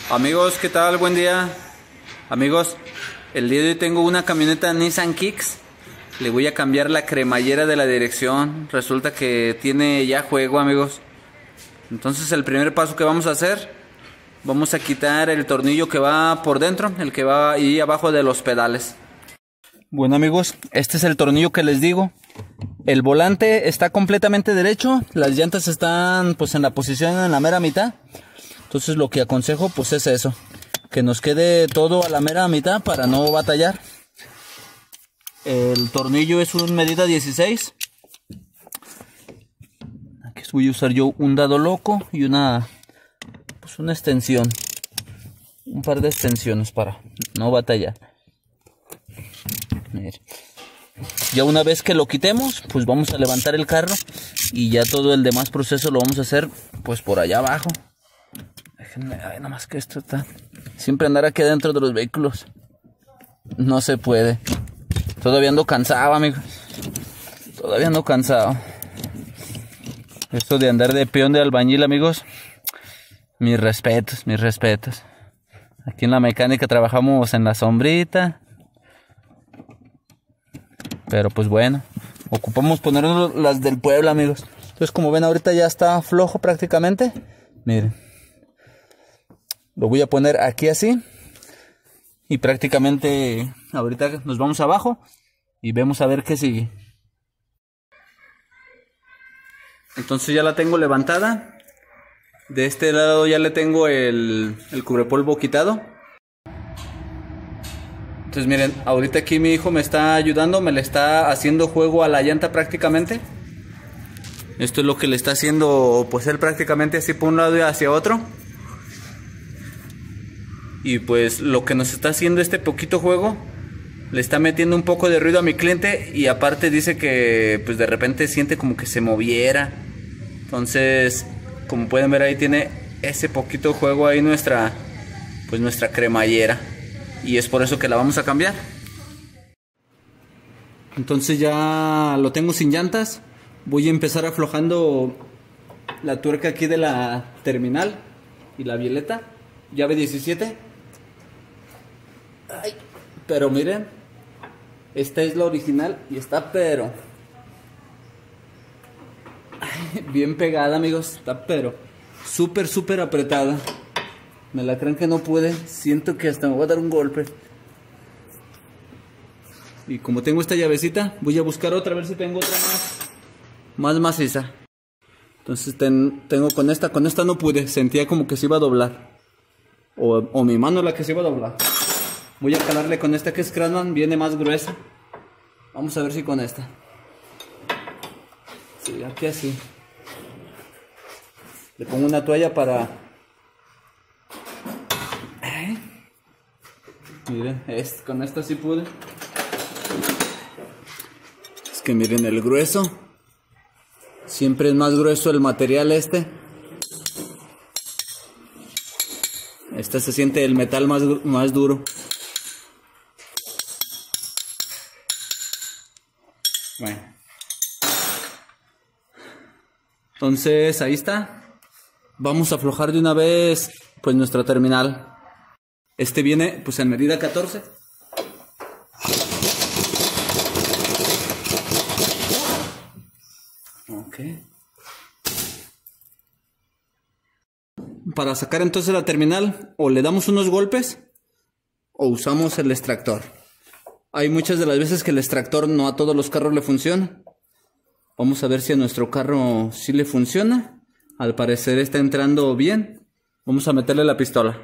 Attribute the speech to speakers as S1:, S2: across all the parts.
S1: Amigos, ¿qué tal? Buen día. Amigos, el día de hoy tengo una camioneta Nissan Kicks. Le voy a cambiar la cremallera de la dirección. Resulta que tiene ya juego, amigos. Entonces el primer paso que vamos a hacer, vamos a quitar el tornillo que va por dentro, el que va ahí abajo de los pedales. Bueno, amigos, este es el tornillo que les digo. El volante está completamente derecho, las llantas están pues en la posición en la mera mitad. Entonces lo que aconsejo pues es eso, que nos quede todo a la mera mitad para no batallar. El tornillo es un medida 16. Aquí voy a usar yo un dado loco y una extensión. Un par de extensiones para no batallar. Mire. Ya una vez que lo quitemos, pues vamos a levantar el carro y ya todo el demás proceso lo vamos a hacer pues por allá abajo. Déjenme, ay, nada más que esto está... Siempre andar aquí adentro de los vehículos no se puede. Todavía ando cansado, amigos. Todavía ando cansado. Esto de andar de peón de albañil, amigos. Mis respetos, mis respetos. Aquí en la mecánica trabajamos en la sombrita. Pero pues bueno, ocupamos ponernos las del pueblo, amigos. Entonces, como ven, ahorita ya está flojo prácticamente. Miren. Lo voy a poner aquí así. Y prácticamente ahorita nos vamos abajo y vemos a ver qué sigue. Entonces ya la tengo levantada. De este lado ya le tengo el cubrepolvo quitado. Entonces miren, ahorita aquí mi hijo me está ayudando, me le está haciendo juego a la llanta prácticamente. Esto es lo que le está haciendo pues él prácticamente así por un lado y hacia otro. Y pues lo que nos está haciendo este poquito juego le está metiendo un poco de ruido a mi cliente. Y aparte dice que pues de repente siente como que se moviera. Entonces, como pueden ver, ahí tiene ese poquito juego ahí nuestra cremallera. Y es por eso que la vamos a cambiar. Entonces ya lo tengo sin llantas. Voy a empezar aflojando la tuerca aquí de la terminal y la violeta, llave 17. Ay, pero miren, esta es la original y está pero bien pegada, amigos. Está pero súper apretada. Me la creen que no pude. Siento que hasta me voy a dar un golpe. Y como tengo esta llavecita, voy a buscar otra, a ver si tengo otra más maciza. Entonces tengo con esta no pude. Sentía como que se iba a doblar. O mi mano la que se iba a doblar. Voy a calarle con esta que es Craftsman, viene más gruesa. Vamos a ver si con esta. Sí, aquí así. Le pongo una toalla para... Miren, con esta sí pude. Es que miren el grueso. Siempre es más grueso el material este. Este se siente el metal más duro. Bueno. Entonces ahí está. Vamos a aflojar de una vez pues nuestra terminal. Este viene pues en medida 14. Ok. Para sacar entonces la terminal, o le damos unos golpes o usamos el extractor. Hay muchas de las veces que el extractor no a todos los carros le funciona. Vamos a ver si a nuestro carro sí le funciona. Al parecer está entrando bien. Vamos a meterle la pistola.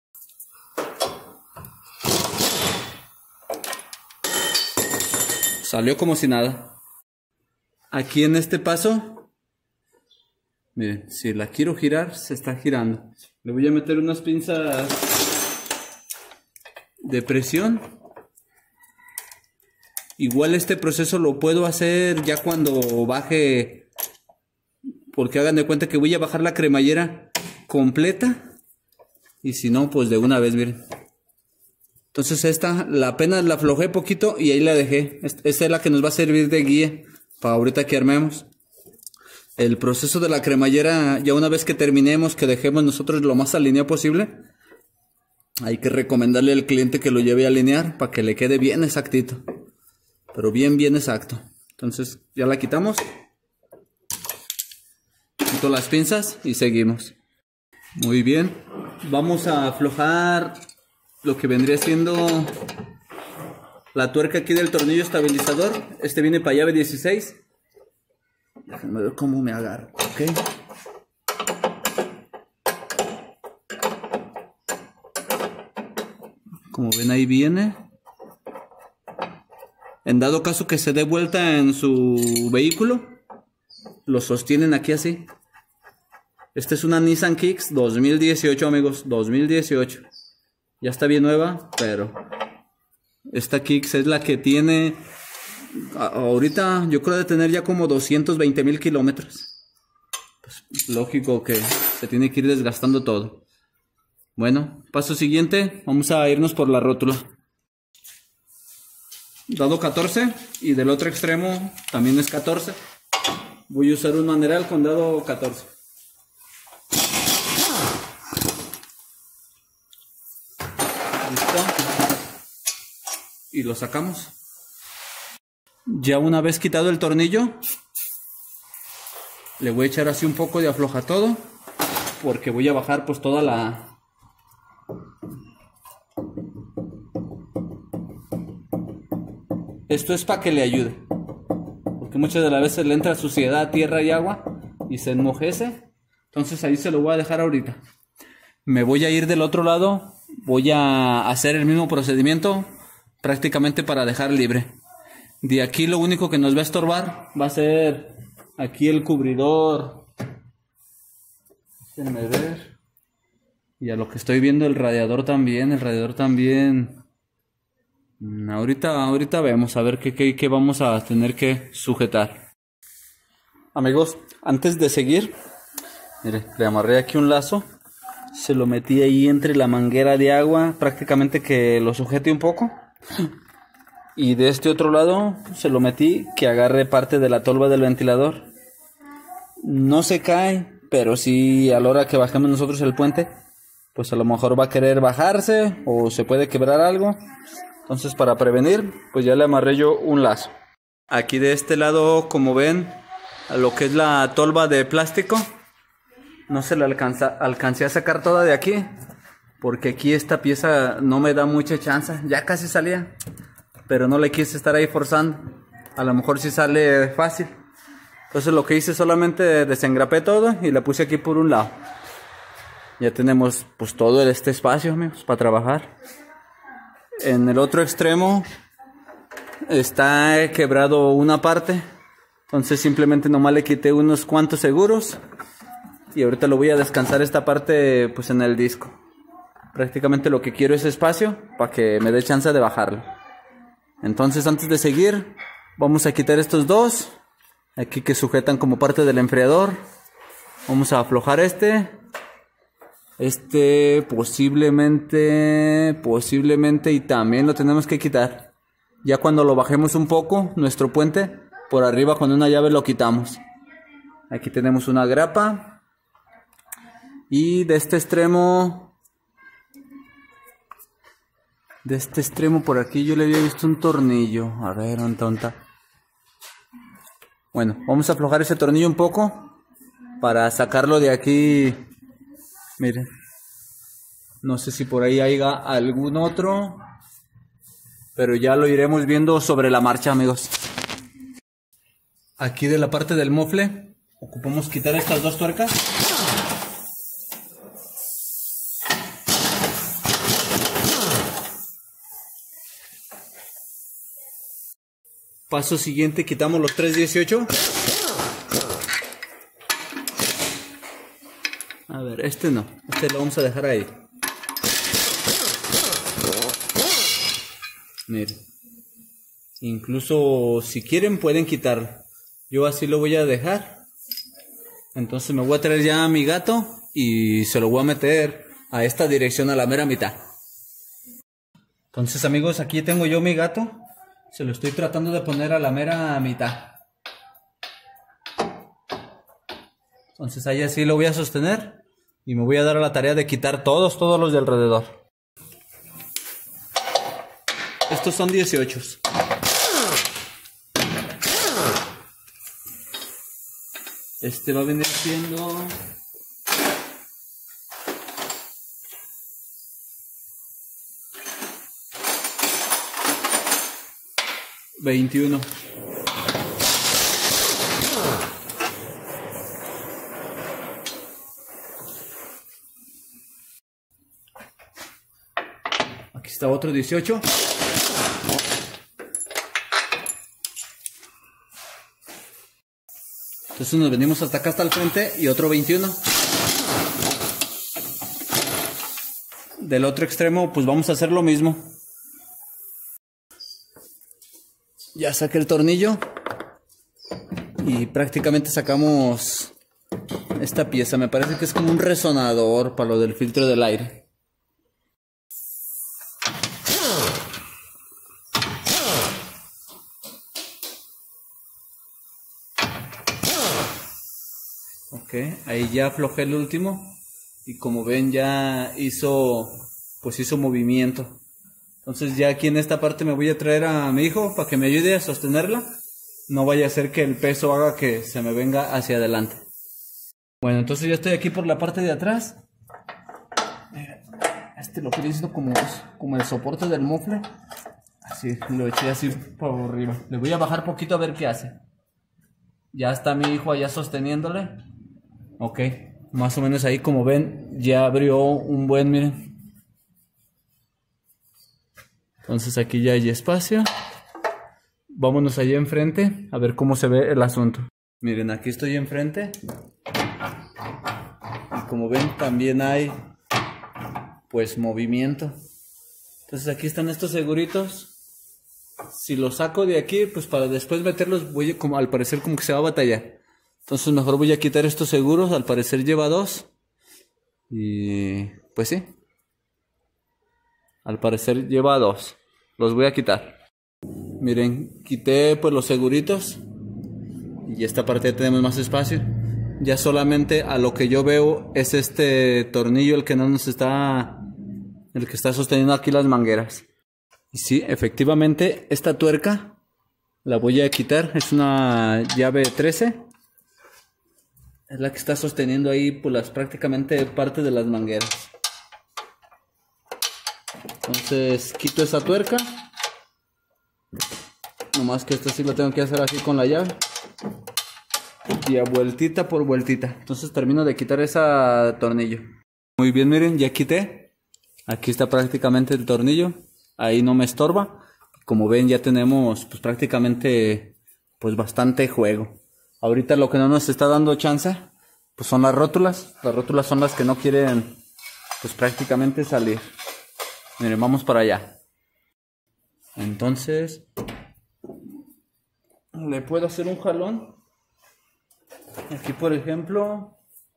S1: Salió como si nada. Aquí en este paso, miren, si la quiero girar, se está girando. Le voy a meter unas pinzas de presión. Igual este proceso lo puedo hacer ya cuando baje, porque hagan de cuenta que voy a bajar la cremallera completa. Y si no, pues de una vez, miren. Entonces esta, apenas la aflojé poquito y ahí la dejé. Esta es la que nos va a servir de guía para ahorita que armemos. El proceso de la cremallera, ya una vez que terminemos, que dejemos nosotros lo más alineado posible, Hay que recomendarle al cliente que lo lleve a alinear para que le quede bien exactito. Pero bien exacto. Entonces ya la quitamos. Quito las pinzas y seguimos. Muy bien. Vamos a aflojar lo que vendría siendo la tuerca aquí del tornillo estabilizador. Este viene para llave 16. Déjenme ver cómo me agarro. Ok. Como ven, ahí viene. En dado caso que se dé vuelta en su vehículo, lo sostienen aquí así. Esta es una Nissan Kicks 2018, amigos. 2018. Ya está bien nueva, pero esta Kicks es la que tiene... Ahorita yo creo de tener ya como 220,000 kilómetros. Pues, lógico que se tiene que ir desgastando todo. Bueno, paso siguiente, vamos a irnos por la rótula. Dado 14 y del otro extremo también es 14. Voy a usar un maneral con dado 14. Listo. Y lo sacamos. Ya una vez quitado el tornillo, le voy a echar así un poco de afloja todo, porque voy a bajar pues toda la... Esto es para que le ayude, porque muchas de las veces le entra suciedad, tierra y agua y se enmojece. Entonces ahí se lo voy a dejar ahorita. Me voy a ir del otro lado, voy a hacer el mismo procedimiento prácticamente para dejar libre. De aquí lo único que nos va a estorbar va a ser aquí el cubridor. Déjenme ver. Y a lo que estoy viendo el radiador también. Ahorita vemos a ver qué vamos a tener que sujetar. Amigos, antes de seguir, mire, le amarré aquí un lazo. Se lo metí ahí entre la manguera de agua, prácticamente que lo sujete un poco. Y de este otro lado se lo metí que agarre parte de la tolva del ventilador. No se cae, pero sí a la hora que bajemos nosotros el puente, pues a lo mejor va a querer bajarse o se puede quebrar algo. Entonces para prevenir, pues ya le amarré yo un lazo. Aquí de este lado, como ven, a lo que es la tolva de plástico, no se le alcancé a sacar toda de aquí, porque aquí esta pieza no me da mucha chance. Ya casi salía, pero no le quise estar ahí forzando. A lo mejor sí sale fácil. Entonces lo que hice solamente desengrapé todo y la puse aquí por un lado. Ya tenemos pues todo este espacio, amigos, para trabajar. En el otro extremo está quebrado una parte. Entonces simplemente nomás le quité unos cuantos seguros. Y ahorita lo voy a descansar esta parte pues en el disco. Prácticamente lo que quiero es espacio para que me dé chance de bajarlo. Entonces antes de seguir, vamos a quitar estos dos. Aquí que sujetan como parte del enfriador. Vamos a aflojar este. Este posiblemente y también lo tenemos que quitar. Ya cuando lo bajemos un poco, nuestro puente, por arriba con una llave lo quitamos. Aquí tenemos una grapa. Y de este extremo por aquí yo le había visto un tornillo. A ver, un tonta. Bueno, vamos a aflojar ese tornillo un poco para sacarlo de aquí. Miren, no sé si por ahí haya algún otro, pero ya lo iremos viendo sobre la marcha, amigos. Aquí de la parte del mofle ocupamos quitar estas dos tuercas. Paso siguiente, quitamos los 318. A ver, este no, este lo vamos a dejar ahí. Miren, incluso si quieren pueden quitarlo. Yo así lo voy a dejar. Entonces me voy a traer ya a mi gato y se lo voy a meter a esta dirección a la mera mitad. Entonces, amigos, aquí tengo yo mi gato. Se lo estoy tratando de poner a la mera mitad. Entonces ahí así lo voy a sostener y me voy a dar a la tarea de quitar todos los de alrededor. estos son 18. Este va a venir siendo 21. Aquí está otro 18. Entonces nos venimos hasta acá, hasta el frente, y otro 21. Del otro extremo pues vamos a hacer lo mismo. Ya saqué el tornillo y prácticamente sacamos esta pieza. Me parece que es como un resonador para lo del filtro del aire. Ok, ahí ya aflojé el último y como ven ya hizo movimiento. Entonces ya aquí en esta parte me voy a traer a mi hijo para que me ayude a sostenerla. No vaya a ser que el peso haga que se me venga hacia adelante. Bueno, entonces ya estoy aquí por la parte de atrás. Este lo utilizo como el soporte del mofle. Así, lo eché así por arriba. Le voy a bajar poquito a ver qué hace. Ya está mi hijo allá sosteniéndole. Ok, más o menos ahí como ven ya abrió un buen, miren. Entonces aquí ya hay espacio. Vámonos allá enfrente a ver cómo se ve el asunto. Miren, aquí estoy enfrente. Y como ven también hay pues movimiento. Entonces aquí están estos seguritos. Si los saco de aquí, pues para después meterlos al parecer como que se va a batallar. Entonces mejor voy a quitar estos seguros. Al parecer lleva 2. Y pues sí. Al parecer lleva 2. Los voy a quitar. Miren, quité pues los seguritos. Y esta parte ya tenemos más espacio. Ya solamente a lo que yo veo es este tornillo el que está sosteniendo aquí las mangueras. Y sí, efectivamente esta tuerca la voy a quitar. Es una llave 13. Es la que está sosteniendo ahí pues prácticamente parte de las mangueras. Entonces quito esa tuerca. Nomás que esta sí la tengo que hacer así con la llave. Y a vueltita por vueltita. Entonces termino de quitar ese tornillo. Muy bien, miren, ya quité. Aquí está prácticamente el tornillo. Ahí no me estorba. Como ven ya tenemos pues prácticamente pues bastante juego. Ahorita lo que no nos está dando chance pues son las rótulas. Las rótulas son las que no quieren pues prácticamente salir. Miren, vamos para allá. Entonces le puedo hacer un jalón. Aquí por ejemplo.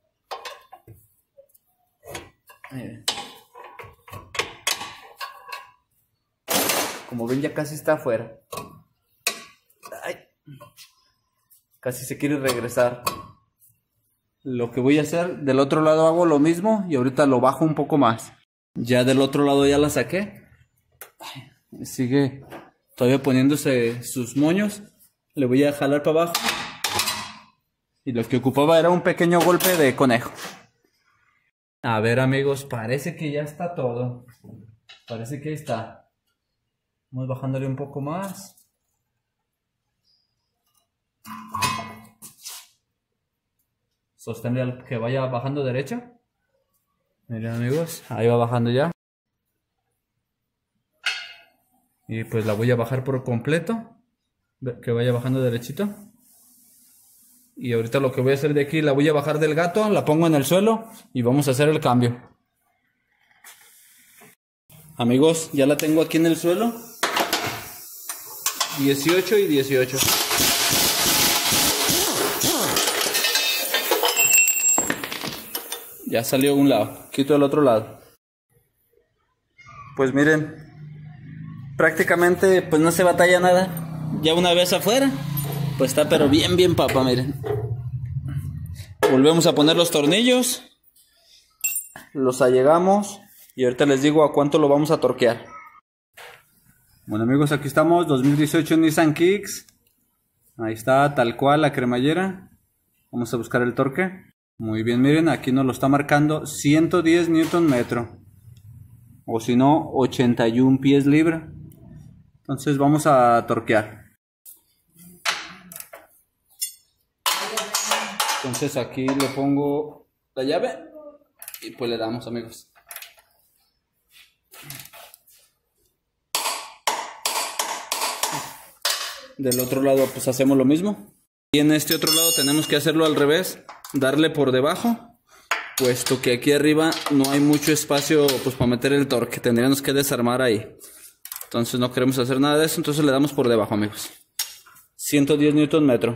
S1: Miren. Como ven ya casi está afuera. Ay. Casi se quiere regresar. Lo que voy a hacer, del otro lado hago lo mismo y ahorita lo bajo un poco más. Ya del otro lado ya la saqué. Ay, sigue todavía poniéndose sus moños. Le voy a jalar para abajo. Y lo que ocupaba era un pequeño golpe de conejo. A ver amigos, parece que ya está todo. Parece que ahí está. Vamos bajándole un poco más. Sosténle al que vaya bajando derecho. Miren amigos, ahí va bajando ya. Y pues la voy a bajar por completo. Que vaya bajando derechito. Y ahorita lo que voy a hacer de aquí, la voy a bajar del gato, la pongo en el suelo y vamos a hacer el cambio. Amigos, ya la tengo aquí en el suelo. 18 y 18. Ya salió un lado, quito el otro lado. Pues miren, prácticamente pues no se batalla nada. Ya una vez afuera, pues está pero bien papa, miren. Volvemos a poner los tornillos. Los allegamos y ahorita les digo a cuánto lo vamos a torquear. Bueno amigos, aquí estamos, 2018 Nissan Kicks. Ahí está, tal cual la cremallera. Vamos a buscar el torque. Muy bien, miren, aquí nos lo está marcando 110 Newton metro. O si no, 81 pies libra. Entonces vamos a torquear. Entonces aquí le pongo la llave y pues le damos, amigos. Del otro lado pues hacemos lo mismo. Y en este otro lado tenemos que hacerlo al revés, darle por debajo, puesto que aquí arriba no hay mucho espacio pues para meter el torque, tendríamos que desarmar ahí. Entonces no queremos hacer nada de eso, entonces le damos por debajo, amigos. 110 Newton metro.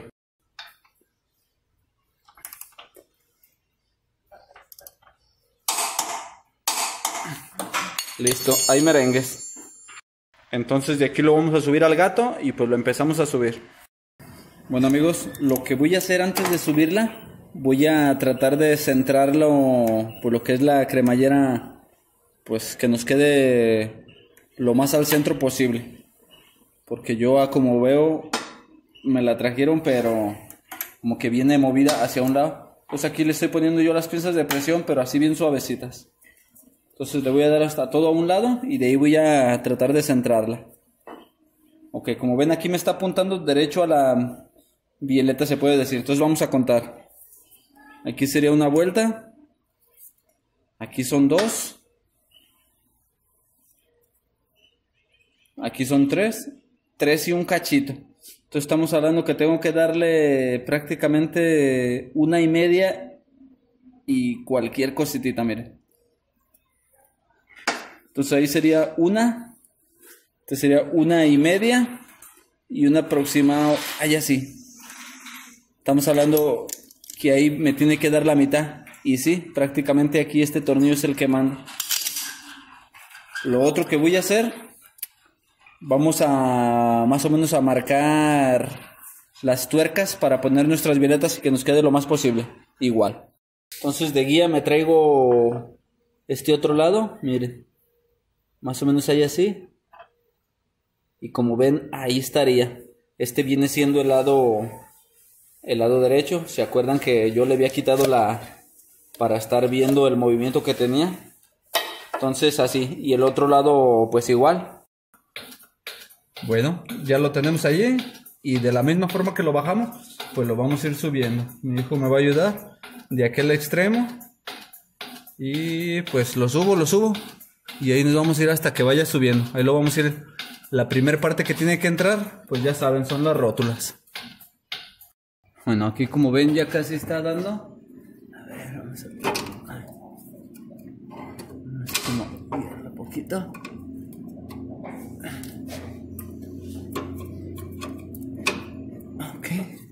S1: Listo, hay merengues. Entonces de aquí lo vamos a subir al gato y pues lo empezamos a subir. Bueno amigos, lo que voy a hacer antes de subirla, voy a tratar de centrarlo por lo que es la cremallera, pues que nos quede lo más al centro posible. Porque yo como veo, me la trajeron pero como que viene movida hacia un lado. Pues aquí le estoy poniendo yo las pinzas de presión, pero así bien suavecitas. Entonces le voy a dar hasta todo a un lado y de ahí voy a tratar de centrarla. Ok, como ven aquí me está apuntando derecho a la violeta, se puede decir. Entonces vamos a contar. Aquí sería una vuelta. Aquí son 2. Aquí son 3. 3 y un cachito. Entonces estamos hablando que tengo que darle prácticamente 1,5 y cualquier cositita, miren. Entonces ahí sería 1. Entonces sería 1,5 y un aproximado, ahí así. Estamos hablando que ahí me tiene que dar la mitad. Y sí, prácticamente aquí este tornillo es el que manda. Lo otro que voy a hacer, vamos a más o menos a marcar las tuercas para poner nuestras violetas y que nos quede lo más posible. Igual. Entonces de guía me traigo este otro lado, miren. Más o menos ahí así. Y como ven, ahí estaría. Este viene siendo el lado derecho. ¿Se acuerdan que yo le había quitado para estar viendo el movimiento que tenía? Entonces así. Y el otro lado pues igual. Bueno, ya lo tenemos allí. Y de la misma forma que lo bajamos, pues lo vamos a ir subiendo. Mi hijo me va a ayudar de aquel extremo. Y pues lo subo. Y ahí nos vamos a ir hasta que vaya subiendo. Ahí lo vamos a ir. La primera parte que tiene que entrar, pues ya saben, son las rótulas. Bueno, aquí como ven ya casi está dando. A ver, vamos a ir un poquito. Ok.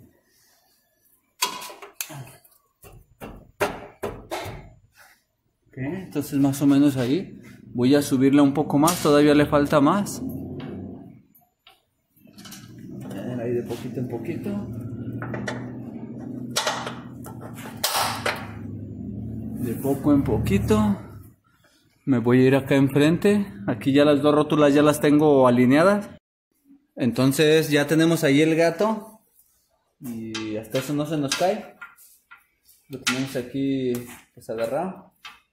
S1: Ok, entonces más o menos ahí. Voy a subirla un poco más, todavía le falta más. Ahí de poquito en poquito. De poco en poquito. Me voy a ir acá enfrente. Aquí ya las 2 rótulas ya las tengo alineadas. Entonces ya tenemos ahí el gato. Y hasta eso no se nos cae. Lo tenemos aquí pues agarrado.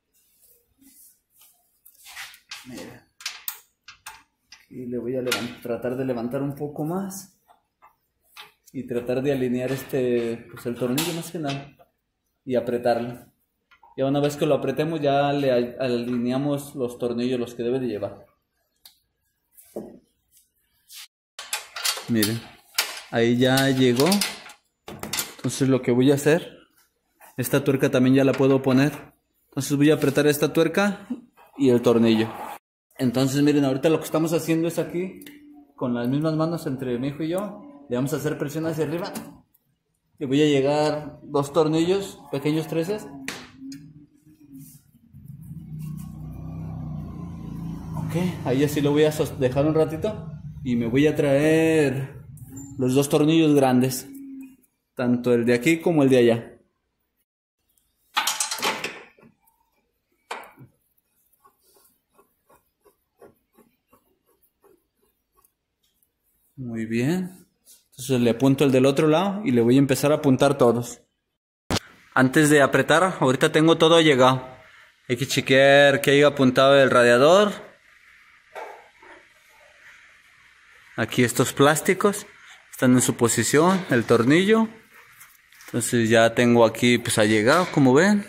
S1: Mira. Y le voy a tratar de levantar un poco más. Y tratar de alinear pues el tornillo más que nada. Y apretarlo. Ya una vez que lo apretemos ya le alineamos los tornillos, los que debe de llevar. Miren. Ahí ya llegó. Entonces lo que voy a hacer. Esta tuerca también ya la puedo poner. Entonces voy a apretar esta tuerca y el tornillo. Entonces miren, ahorita lo que estamos haciendo es aquí, con las mismas manos entre mi hijo y yo, le vamos a hacer presión hacia arriba. Y voy a llegar 2 tornillos, pequeños 13. Ok, ahí así lo voy a dejar un ratito. Y me voy a traer los 2 tornillos grandes. Tanto el de aquí como el de allá. Muy bien. Entonces le apunto el del otro lado y le voy a empezar a apuntar todos. Antes de apretar, ahorita tengo todo llegado. Hay que chequear que haya apuntado el radiador. Aquí estos plásticos están en su posición, el tornillo. Entonces ya tengo aquí, pues ha llegado, como ven.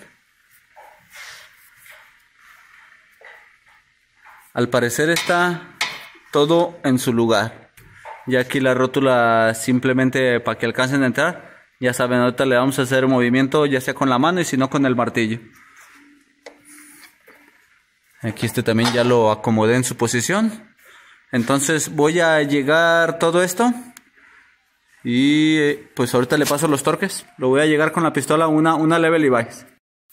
S1: Al parecer está todo en su lugar. Ya aquí la rótula simplemente para que alcancen a entrar. Ya saben, ahorita le vamos a hacer movimiento ya sea con la mano y si no con el martillo. Aquí este también ya lo acomodé en su posición. Entonces voy a llegar todo esto. Y pues ahorita le paso los torques. Lo voy a llegar con la pistola una leve Levi's.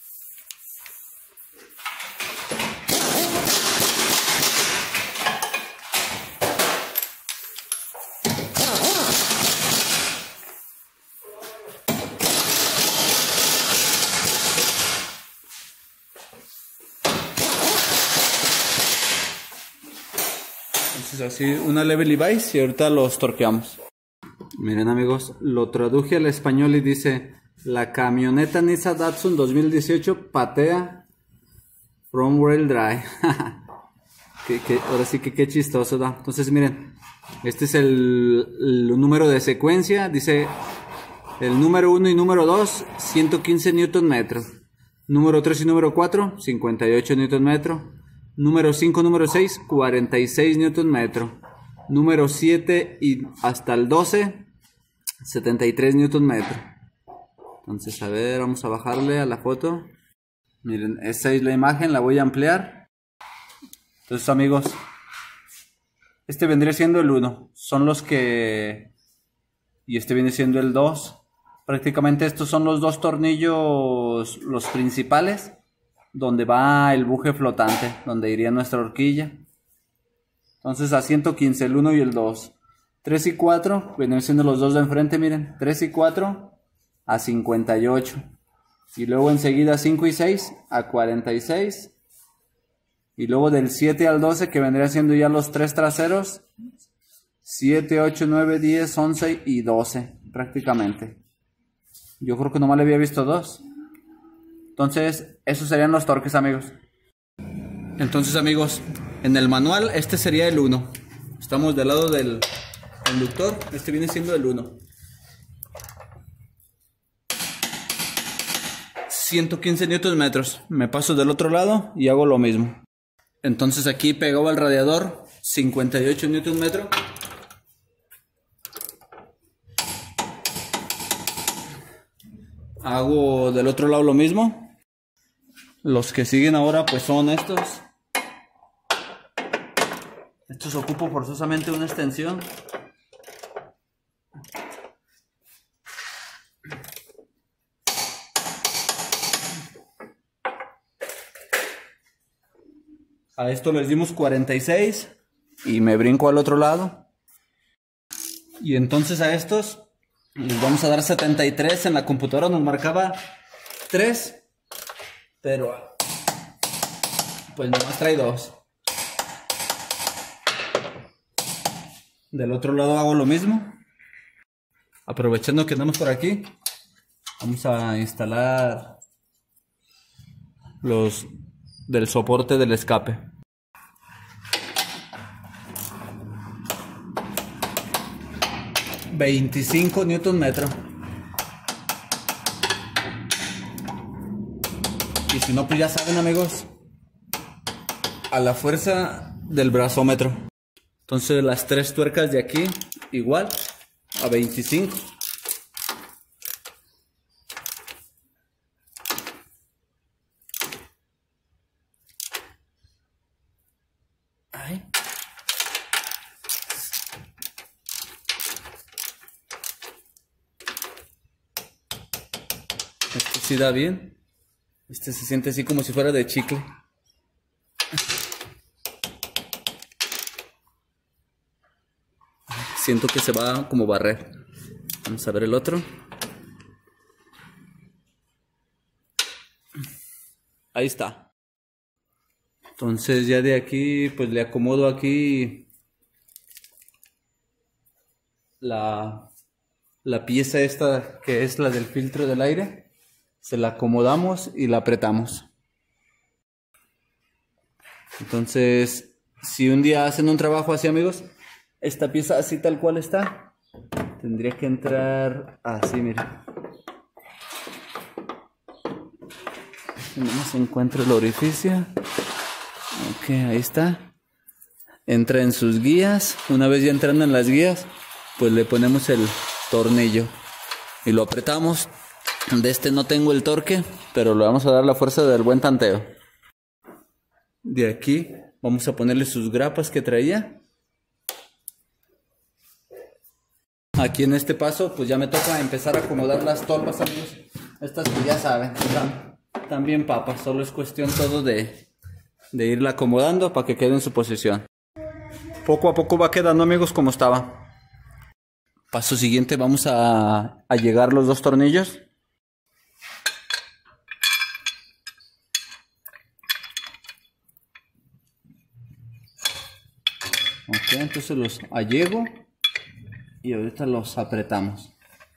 S1: Entonces así una leve Levi's y ahorita los torqueamos. Miren amigos, lo traduje al español y dice: la camioneta Nissan Datsun 2018 patea front wheel drive. Ahora sí que qué chistoso da. Entonces miren, este es el número de secuencia. Dice el número 1 y número 2, 115 Nm. Número 3 y número 4, 58 Nm. Número 5, número 6, 46 Nm. Número 7 y hasta el 12, 73 Nm. Entonces, a ver, vamos a bajarle a la foto. Miren, esa es la imagen, la voy a ampliar. Entonces, amigos, este vendría siendo el 1. Son los que... Y este viene siendo el 2. Prácticamente estos son los dos tornillos, los principales, donde va el buje flotante, donde iría nuestra horquilla. Entonces a 115, el 1 y el 2. 3 y 4, vienen siendo los dos de enfrente, miren. 3 y 4 a 58. Y luego enseguida 5 y 6 a 46. Y luego del 7 al 12, que vendría siendo ya los tres traseros. 7, 8, 9, 10, 11 y 12, prácticamente. Yo creo que nomás le había visto 2. Entonces, esos serían los torques, amigos. Entonces, amigos, en el manual este sería el 1. Estamos del lado del conductor. Este viene siendo el 1. 115 Nm. Me paso del otro lado y hago lo mismo. Entonces aquí pegado al radiador 58 Nm. Hago del otro lado lo mismo. Los que siguen ahora pues son estos. Estos ocupo forzosamente una extensión. A esto les dimos 46 y me brinco al otro lado. Y entonces a estos les vamos a dar 73. En la computadora nos marcaba 3, pero pues nomás trae 2. Del otro lado hago lo mismo. Aprovechando que andamos por aquí, vamos a instalar los del soporte del escape. $25 Nm. Y si no, pues ya saben, amigos, a la fuerza del brazómetro. Entonces las tres tuercas de aquí igual a 25. Ay. Este sí da bien. Este se siente así como si fuera de chicle. Siento que se va como barrer. Vamos a ver el otro. Ahí está. Entonces ya de aquí pues le acomodo aquí la pieza esta que es la del filtro del aire. Se la acomodamos y la apretamos. Entonces, si un día hacen un trabajo así, amigos, esta pieza así tal cual está, tendría que entrar así, miren. No se encuentra el orificio. Ok, ahí está. Entra en sus guías. Una vez ya entrando en las guías, pues le ponemos el tornillo y lo apretamos. De este no tengo el torque, pero le vamos a dar la fuerza del buen tanteo. De aquí vamos a ponerle sus grapas que traía. Aquí en este paso pues ya me toca empezar a acomodar las tolvas, amigos. Estas que ya saben, están bien papas. Solo es cuestión todo de irla acomodando para que quede en su posición. Poco a poco va quedando, amigos, como estaba. Paso siguiente, vamos a llegar los dos tornillos. Ok, entonces los allego y ahorita los apretamos.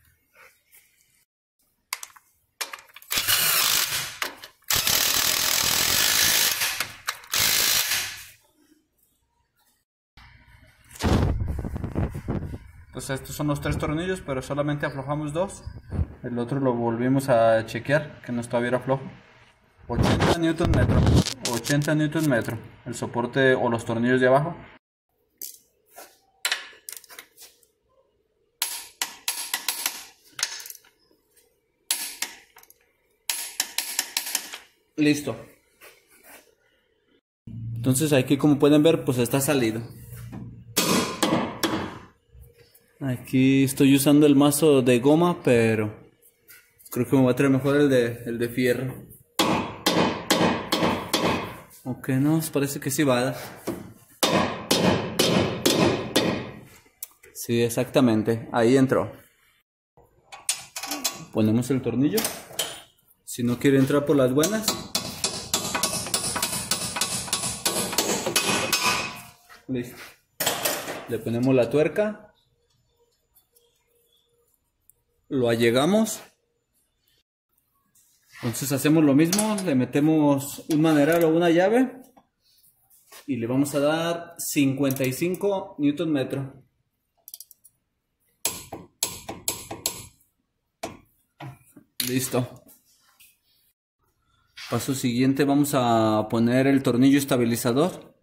S1: Pues estos son los 3 tornillos, pero solamente aflojamos 2. El otro lo volvimos a chequear, que no estuviera flojo. 80 Newton metro. 80 Newton metro. El soporte o los tornillos de abajo. Listo. Entonces aquí, como pueden ver, pues está salido. Aquí estoy usando el mazo de goma, pero creo que me va a traer mejor el de fierro. Ok, no, parece que sí va. Sí, exactamente. Ahí entró. Ponemos el tornillo. Si no quiere entrar por las buenas. Listo. Le ponemos la tuerca. Lo allegamos. Entonces hacemos lo mismo. Le metemos un maneral o una llave. Y le vamos a dar 55 Newton metro. Listo. Paso siguiente, vamos a poner el tornillo estabilizador.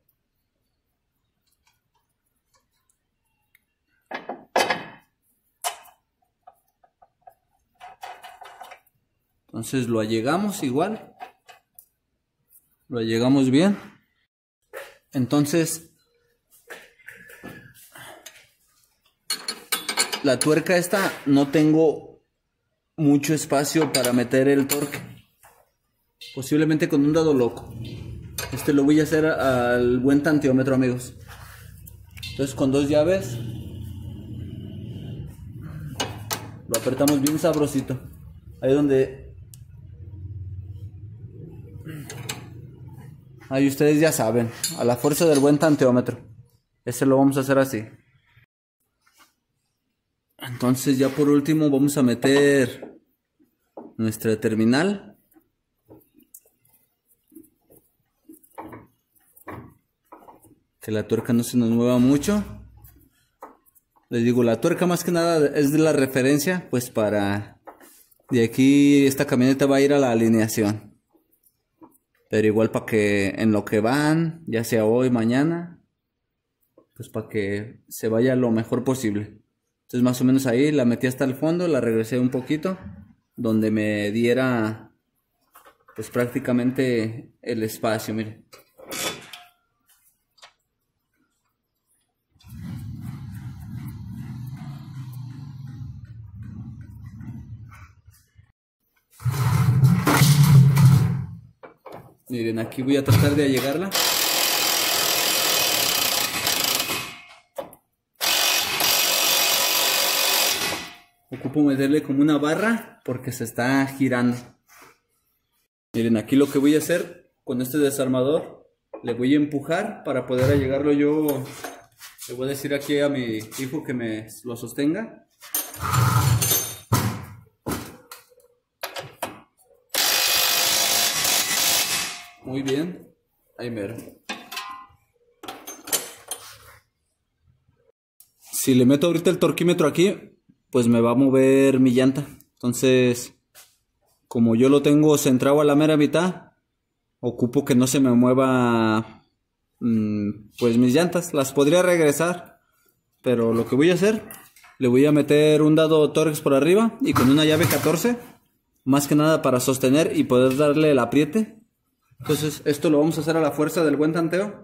S1: Entonces lo allegamos igual. Lo allegamos bien. Entonces la tuerca esta no tengo mucho espacio para meter el torque. Posiblemente con un dado loco. Este lo voy a hacer al buen tanteómetro, amigos. Entonces con 2 llaves lo apretamos bien sabrosito. Ahí donde... Ahí ustedes ya saben, a la fuerza del buen tanteómetro. Este lo vamos a hacer así. Entonces ya por último vamos a meter nuestra terminal. Que la tuerca no se nos mueva mucho. Les digo, la tuerca más que nada es de la referencia, pues para... De aquí esta camioneta va a ir a la alineación. Pero igual para que en lo que van, ya sea hoy, mañana, pues para que se vaya lo mejor posible. Entonces más o menos ahí la metí hasta el fondo, la regresé un poquito, donde me diera pues prácticamente el espacio, miren. Miren, aquí voy a tratar de allegarla. Ocupo meterle como una barra porque se está girando. Miren, aquí lo que voy a hacer con este desarmador, le voy a empujar para poder allegarlo yo Le voy a decir aquí a mi hijo que me lo sostenga. Muy bien. Ahí mero. Si le meto ahorita el torquímetro aquí, pues me va a mover mi llanta. Entonces, como yo lo tengo centrado a la mera mitad, ocupo que no se me mueva pues mis llantas. Las podría regresar, pero lo que voy a hacer, le voy a meter un dado Torx por arriba y con una llave 14, más que nada para sostener y poder darle el apriete. Entonces esto lo vamos a hacer a la fuerza del buen tanteo.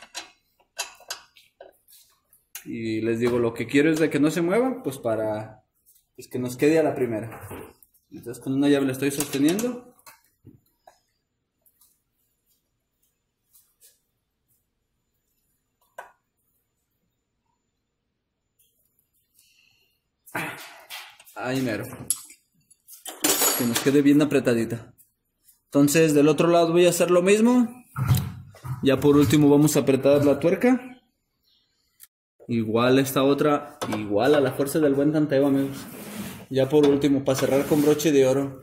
S1: Y les digo, lo que quiero es de que no se mueva, pues para que nos quede a la primera. Entonces con una llave le estoy sosteniendo. Ahí mero. Que nos quede bien apretadita. Entonces del otro lado voy a hacer lo mismo. Ya por último vamos a apretar la tuerca. Igual esta otra, igual a la fuerza del buen tanteo, amigos. Ya por último, para cerrar con broche de oro.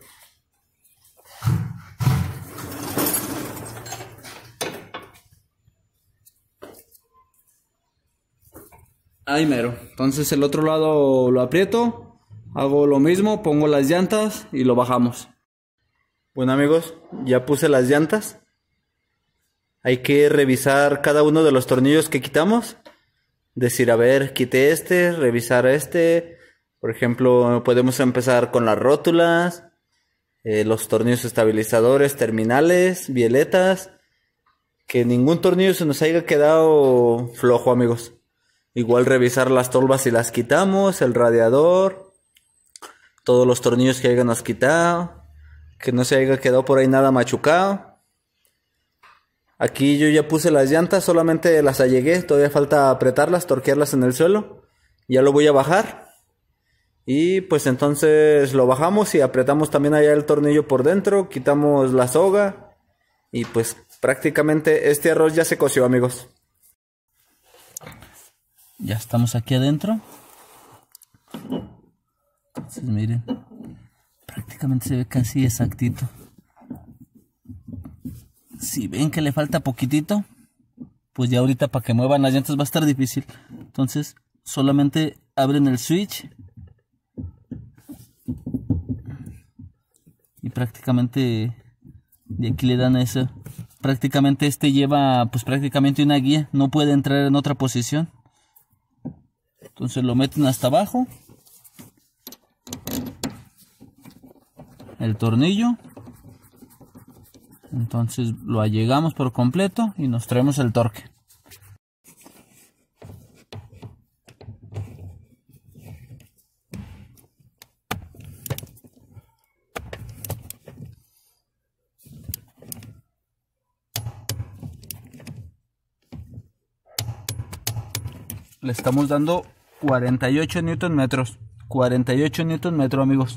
S1: Ahí mero. Entonces el otro lado lo aprieto, hago lo mismo, pongo las llantas y lo bajamos. Bueno amigos, ya puse las llantas. Hay que revisar cada uno de los tornillos que quitamos. Decir, a ver, quité este, revisar este. Por ejemplo, podemos empezar con las rótulas, los tornillos estabilizadores, terminales, bieletas. Que ningún tornillo se nos haya quedado flojo, amigos. Igual revisar las tolvas si las quitamos, el radiador, todos los tornillos que hayamos quitado, que no se haya quedado por ahí nada machucado. Aquí yo ya puse las llantas, solamente las allegué, todavía falta apretarlas, torquearlas en el suelo. Ya lo voy a bajar. Y pues entonces lo bajamos y apretamos también allá el tornillo por dentro, quitamos la soga. Y pues prácticamente este arroz ya se coció, amigos. Ya estamos aquí adentro. Entonces miren, prácticamente se ve casi exactito. Si ven que le falta poquitito, pues ya ahorita para que muevan las llantas va a estar difícil. Entonces solamente abren el switch y prácticamente de aquí le dan eso. Prácticamente este lleva pues prácticamente una guía, no puede entrar en otra posición. Entonces lo meten hasta abajo, el tornillo. Entonces lo allegamos por completo y nos traemos el torque. Le estamos dando 48 Newton metros. 48 Newton metro, amigos.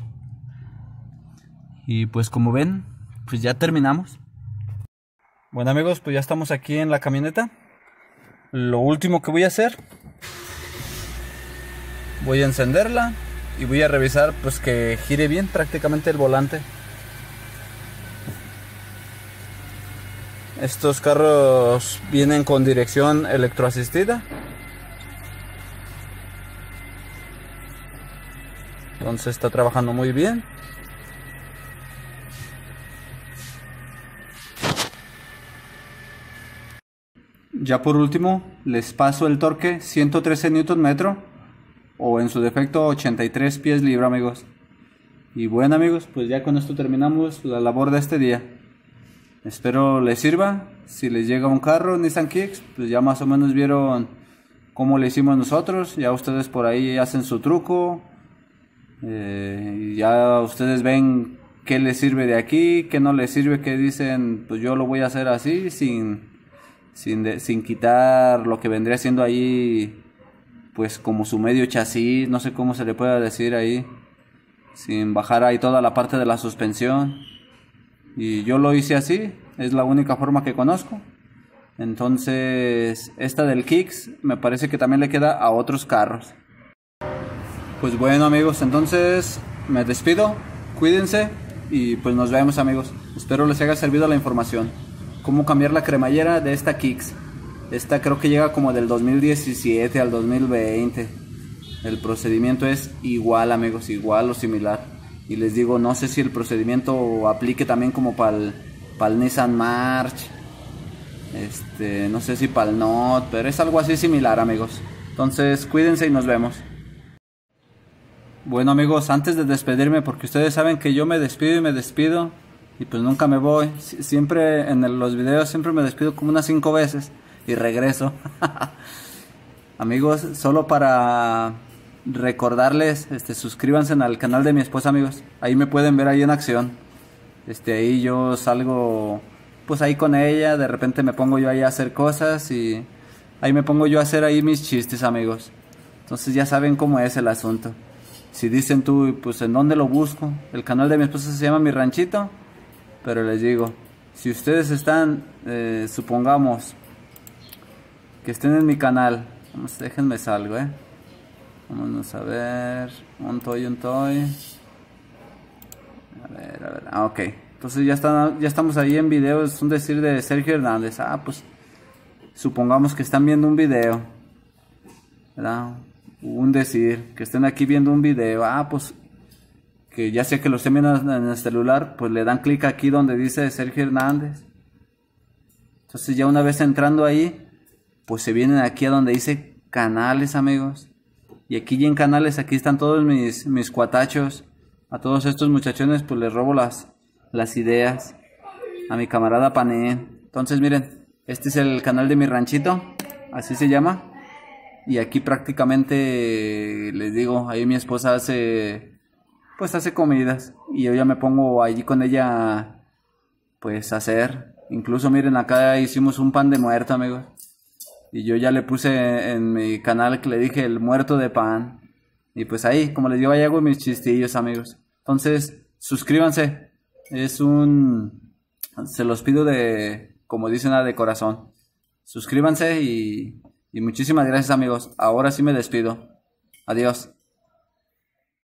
S1: Y pues como ven, pues ya terminamos. Bueno amigos, pues ya estamos aquí en la camioneta. Lo último que voy a hacer, voy a encenderla y voy a revisar pues que gire bien prácticamente el volante. Estos carros vienen con dirección electroasistida. Entonces está trabajando muy bien. Ya por último, les paso el torque 113 Nm o en su defecto 83 pies libra, amigos. Y bueno amigos, pues ya con esto terminamos la labor de este día. Espero les sirva. Si les llega un carro Nissan Kicks, pues ya más o menos vieron cómo le hicimos nosotros. Ya ustedes por ahí hacen su truco. Ya ustedes ven qué les sirve de aquí, qué no les sirve, qué dicen, pues yo lo voy a hacer así sin quitar lo que vendría siendo ahí, pues como su medio chasis, no sé cómo se le pueda decir ahí, sin bajar ahí toda la parte de la suspensión. Y yo lo hice así, es la única forma que conozco. Entonces, esta del Kicks me parece que también le queda a otros carros. Pues bueno, amigos, entonces me despido. Cuídense y pues nos vemos, amigos. Espero les haya servido la información. Cómo cambiar la cremallera de esta Kicks. Esta creo que llega como del 2017 al 2020. El procedimiento es igual, amigos, igual o similar. Y les digo, no sé si el procedimiento aplique también como para el Nissan March. No sé si para el Note, pero es algo así similar, amigos. Entonces, cuídense y nos vemos. Bueno, amigos, antes de despedirme, porque ustedes saben que yo me despido y me despido y pues nunca me voy. Siempre en los videos siempre me despido como unas 5 veces y regreso. Amigos, solo para recordarles, suscríbanse al canal de mi esposa, amigos. Ahí me pueden ver ahí en acción. Ahí yo salgo pues ahí con ella, de repente me pongo yo ahí a hacer cosas y ahí me pongo yo a hacer ahí mis chistes, amigos. Entonces ya saben cómo es el asunto. Si dicen tú, pues ¿en dónde lo busco? El canal de mi esposa se llama Mi Ranchito, pero les digo, si ustedes están, supongamos que estén en mi canal, déjenme salgo, vámonos a ver, un toy. A ver, ok. Entonces ya estamos ahí en video, es un decir de Sergio Hernández. Pues supongamos que están viendo un video, ¿verdad? Un decir, que estén aquí viendo un video. Pues que ya sea que lo estén viendo en el celular, pues le dan clic aquí donde dice Sergio Hernández. Entonces ya una vez entrando ahí, pues se vienen aquí a donde dice canales, amigos. Y aquí ya en canales, aquí están todos mis cuatachos. A todos estos muchachones pues les robo las ideas. A mi camarada Pané. Entonces miren, este es el canal de Mi Ranchito, así se llama. Y aquí prácticamente les digo, ahí mi esposa hace comidas. Y yo ya me pongo allí con ella pues a hacer. Incluso miren, acá hicimos un pan de muerto, amigos. Y yo ya le puse en mi canal que le dije el muerto de pan. Y pues ahí, como les digo, ahí hago mis chistillos, amigos. Entonces, suscríbanse. Se los pido como dicen, de corazón. Suscríbanse y muchísimas gracias, amigos. Ahora sí me despido. Adiós.